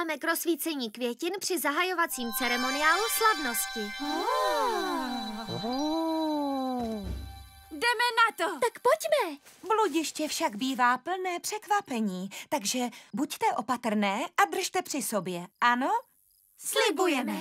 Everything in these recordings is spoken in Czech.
používáme k rozsvícení květin při zahajovacím ceremoniálu slavnosti. Jdeme na to! Tak pojďme! Bludiště však bývá plné překvapení, takže buďte opatrné a držte při sobě, ano? Slibujeme.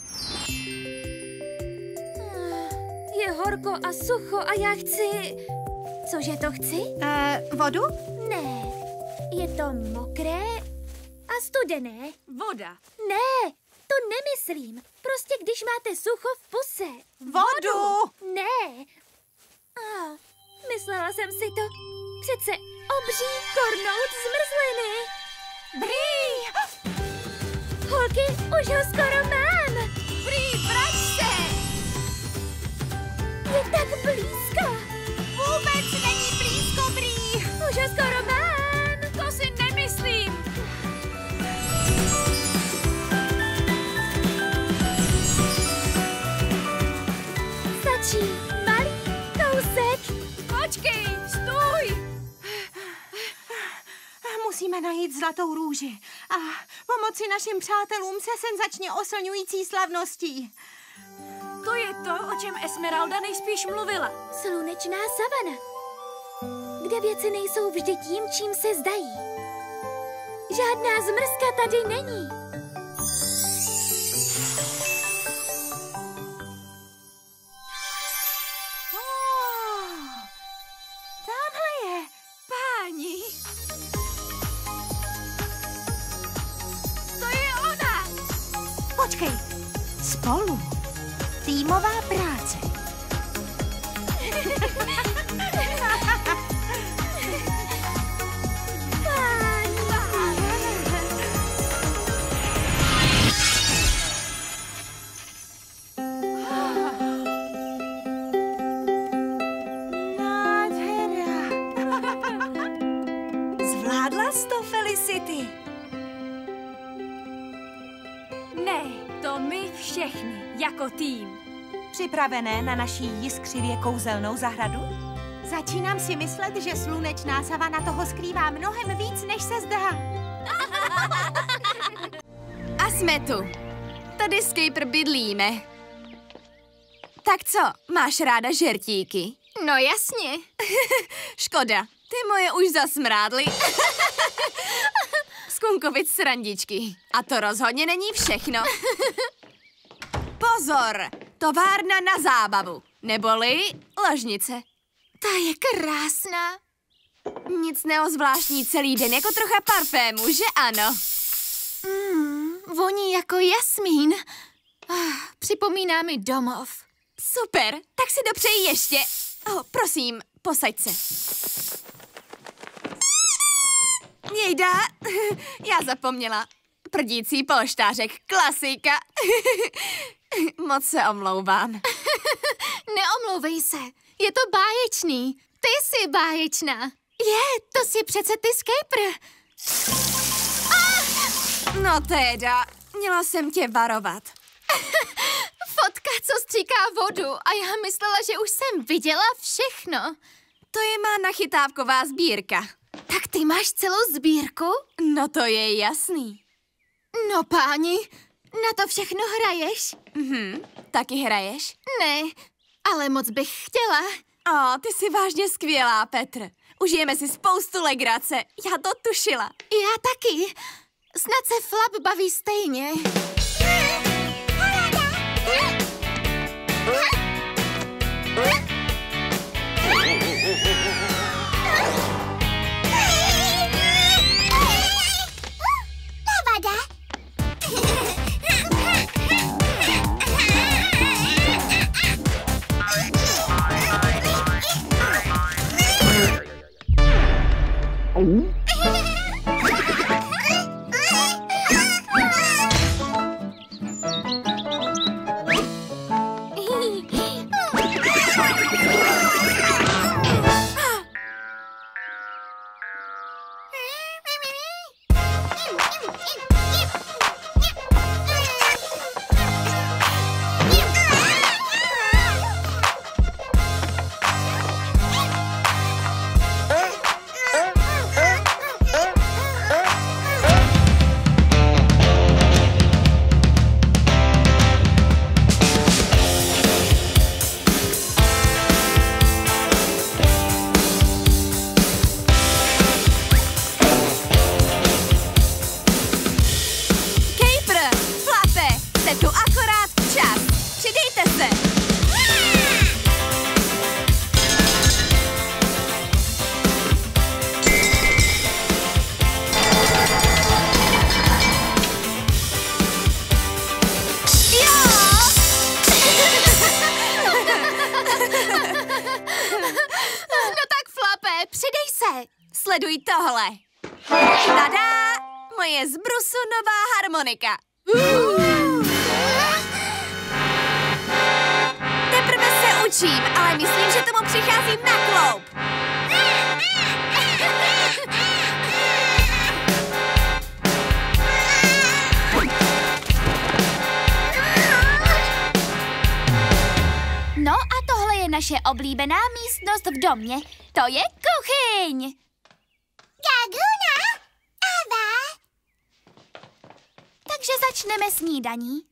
Je horko a sucho a já chci... Cože to chci? Vodu? Ne, je to mokré a studené. Voda. Ne, to nemyslím. Prostě když máte sucho v puse. Vodu! Ne. Myslela jsem si to. Přece obří kornout zmrzliny. Brý! Holky, už ho skoro mám. Brý, vrať se! Je tak blízko. Vůbec není blízko, Brý! Už ho skoro mám. To si nemyslím! Stačí malý kousek. Počkej, stůj! Musíme najít zlatou růži a pomoci našim přátelům se senzačně oslňující slavností. To je to, o čem Esmeralda nejspíš mluvila. Slunečná savana, kde věci nejsou vždy tím, čím se zdají. Žádná zmrzka tady není. Tamhle je. Páni! To je ona! Počkej, spolu. Týmová práce. Nádhera. Zvládla jsi to, Felicity? Ne, to my všechny, jako tým. Připravené na naší jiskřivě kouzelnou zahradu? Začínám si myslet, že slunečná savana toho skrývá mnohem víc, než se zdá. A jsme tu. Tady s Caper bydlíme. Tak co, máš ráda žertíky? No jasně. Škoda, ty moje už zasmrádly. Skunkovic srandičky. A to rozhodně není všechno. Pozor, továrna na zábavu. Neboli ložnice. Ta je krásná. Nic neozvláštní celý den, jako trocha parfému, že ano? Voní jako jasmín. Připomíná mi domov. Super, tak si dopřeji ještě. Prosím, posaď se. Jejda, já zapomněla. Prdící polštářek, klasika. Moc se omlouvám. Neomlouvej se, je to báječný. Ty jsi báječná. To jsi přece ty z Caper. No teda, měla jsem tě varovat. Fotka, co stříká vodu a já myslela, že už jsem viděla všechno. To je má nachytávková sbírka. Tak ty máš celou sbírku? No to je jasný. No páni, na to všechno hraješ? Taky hraješ? Ne, ale moc bych chtěla. Ty jsi vážně skvělá, Petr. Užijeme si spoustu legrace. Já to tušila. Já taky. Snad se Flap baví stejně. sleduj tohle. Tada! Moje z brusu nová harmonika. Teprve se učím, ale myslím, že tomu přicházím na kloub. No a tohle je naše oblíbená místnost v domě. To je kuchyň. Gaguna, Ava. Takže začneme snídaní.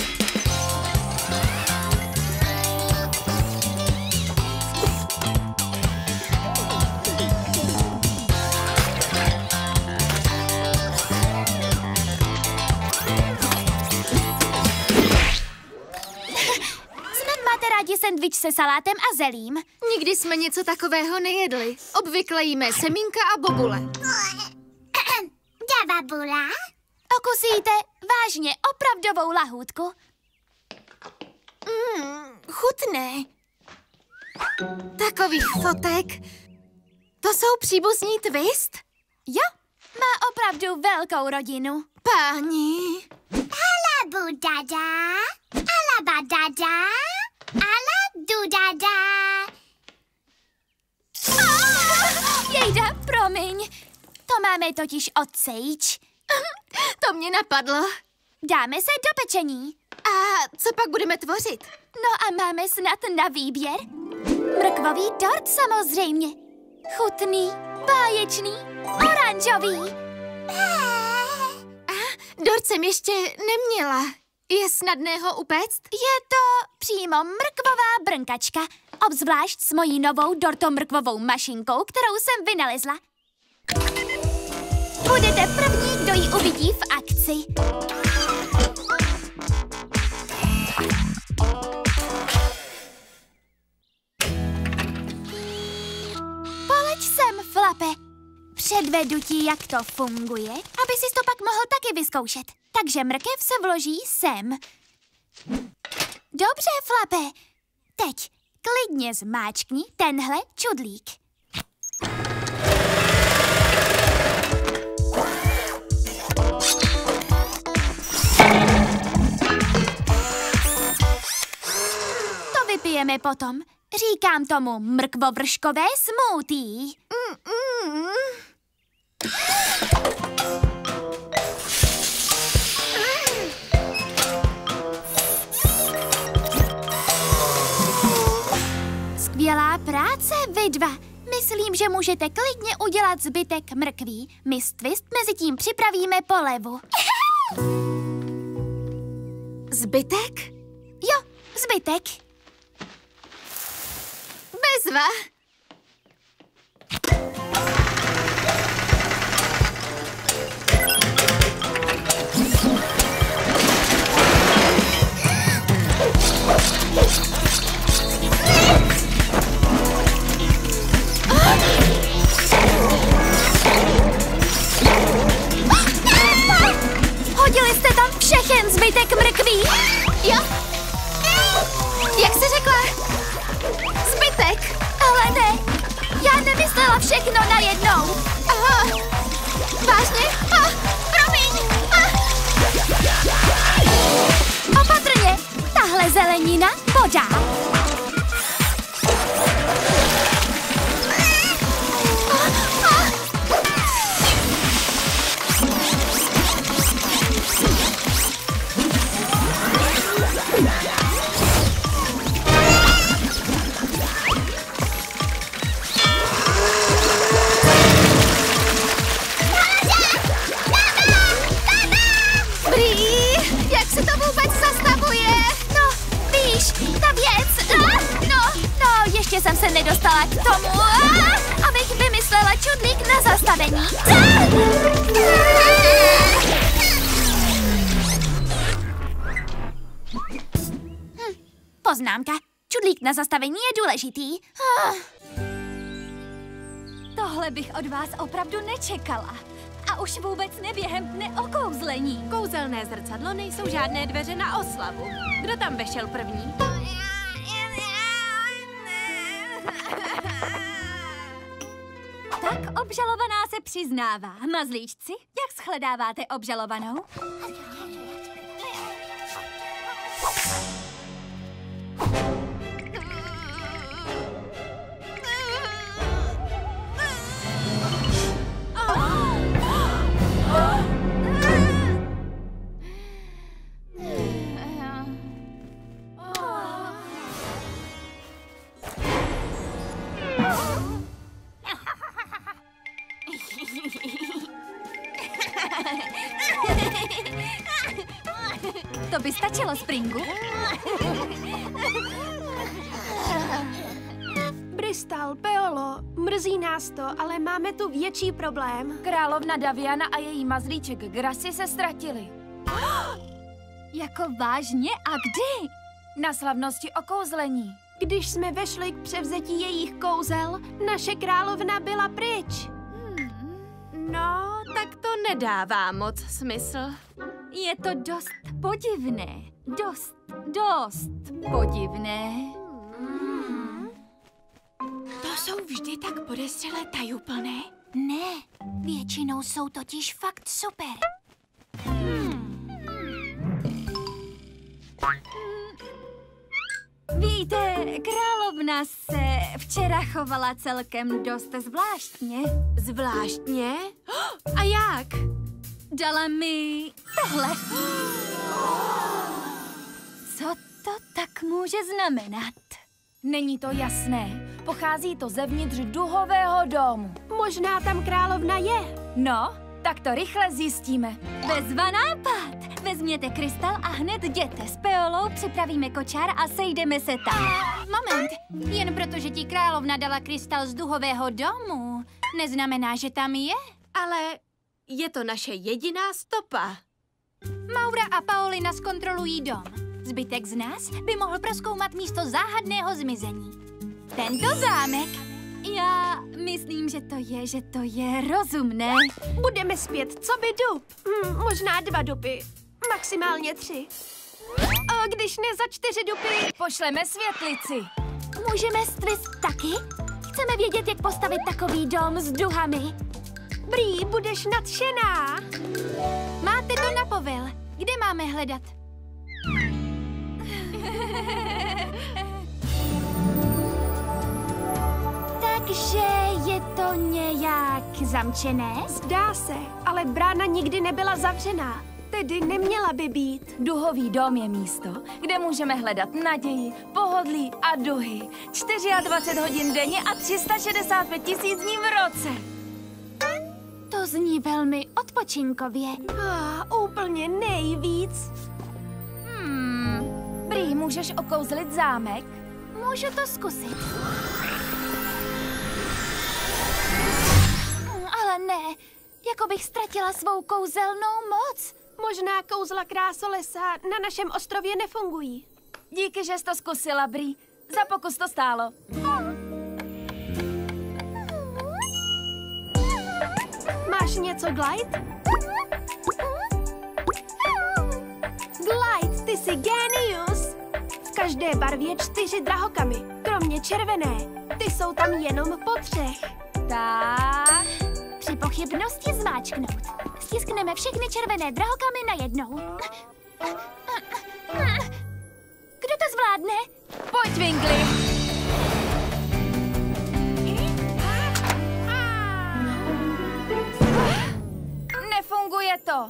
Máte rádi sendvič se salátem a zelím? Nikdy jsme něco takového nejedli. Obvykle jíme semínka a bobule. Davabula? Okusíte vážně opravdovou lahůdku? Chutné. Takových fotek. To jsou příbuzní Twist? Jo, má opravdu velkou rodinu. Páni. Alabudada, alabadada, aladudada. Jejda, promiň. To máme totiž od Sage. To mě napadlo. Dáme se do pečení. A co pak budeme tvořit? No a máme snad na výběr? Mrkvový dort samozřejmě. Chutný, báječný, oranžový. Dort jsem ještě neměla. Je snadné ho upéct? Je to přímo mrkvová brnkačka. Obzvlášť s mojí novou dortomrkvovou mašinkou, kterou jsem vynalezla. Budete první, kdo ji uvidí v akci. Poleď sem, Flape. Předvedu ti, jak to funguje, aby sis to pak mohl taky vyzkoušet. Takže mrkev se vloží sem. Dobře, Flape. Teď klidně zmáčkni tenhle čudlík. To vypijeme potom. Říkám tomu mrkvovrškové smoothie. Skvělá práce, vy dva. Myslím, že můžete klidně udělat zbytek mrkví. My s Twist mezi tím připravíme polevu. Zbytek? Jo, zbytek. Bezva. Hodili jste tam všechen zbytek mrkví? Jo. Jak jsi řekla? Zbytek. Ale ne, já nemyslela všechno najednou. Aha. Vážně? Promiň. Opatrně, tahle zelenina podá. Jak se to vůbec zastavuje? No, víš, ta věc. No, ještě jsem se nedostala k tomu, abych vymyslela čudlík na zastavení. Poznámka. Čudlík na zastavení je důležitý. Tohle bych od vás opravdu nečekala. A už vůbec neběhem dne o kouzlení. Kouzelné zrcadlo nejsou žádné dveře na oslavu. Kdo tam vešel první? Tak, Tak obžalovaná se přiznává. Mazlíčci, jak shledáváte obžalovanou? To by stačilo, Springu. Bristol, Peolo, mrzí nás to, ale máme tu větší problém. Královna Daviana a její mazlíček Grassi se ztratili. Jako vážně? A kdy? Na slavnosti okouzlení. Když jsme vešli k převzetí jejich kouzel, naše královna byla pryč. No, tak to nedává moc smysl. Je to dost podivné. Dost podivné. To jsou vždy tak podezřelé tajuplné. Ne, většinou jsou totiž fakt super. Víte, královna se včera chovala celkem dost zvláštně. Zvláštně? A jak? Dala mi tohle. Co to tak může znamenat? Není to jasné. Pochází to zevnitř duhového domu. Možná tam královna je. No, tak to rychle zjistíme. Bezva nápad! Vezměte krystal a hned jděte s Peolou, připravíme kočár a sejdeme se tam. Moment, jen protože ti královna dala krystal z duhového domu, neznamená, že tam je. Ale je to naše jediná stopa. Maura a Paulina zkontrolují dom. Zbytek z nás by mohl prozkoumat místo záhadného zmizení. Tento zámek. Já myslím, že to je rozumné. Budeme zpět, co by dub? Možná 2 dupy, maximálně 3. A když ne za 4 dupy? Pošleme světlici. Můžeme stvist taky? Chceme vědět, jak postavit takový dom s duhami. Bree, budeš nadšená. Máte to na povel. Kde máme hledat? Takže je to nějak zamčené? Zdá se, ale brána nikdy nebyla zavřená. Tedy neměla by být. Duhový dom je místo, kde můžeme hledat naději, pohodlí a duhy. 24 hodin denně a 365 000 dní v roce. To zní velmi odpočinkově. Úplně nejvíc. Bree, můžeš okouzlit zámek? Můžu to zkusit. Ale ne, jako bych ztratila svou kouzelnou moc. Možná kouzla krásolesa na našem ostrově nefungují. Díky, že jsi to zkusila, Bree. Za pokus to stálo. Máš něco, Glide? Glide, ty jsi génius! V každé barvě 4 drahokamy, kromě červené. Ty jsou tam jenom po 3. Tak. Při pochybnosti zmáčknout. Stiskneme všechny červené drahokamy najednou. Kdo to zvládne? Pojď, Winkly! Nefunguje to.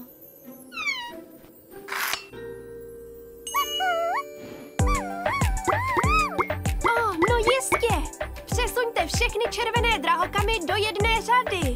No jistě! Přesuňte všechny červené drahokamy do jedné řady.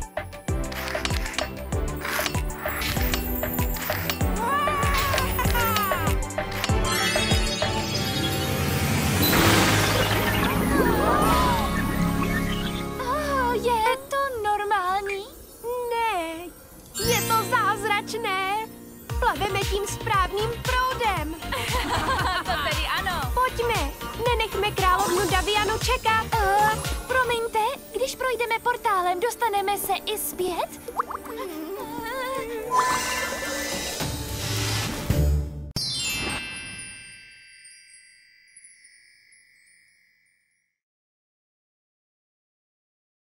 Je to normální? Ne, je to zázračné. Plaveme tím správným proudem. To tedy ano. Pojďme, nenechme královnu Davianu čekat. Promiňte, když projdeme portálem, dostaneme se i zpět?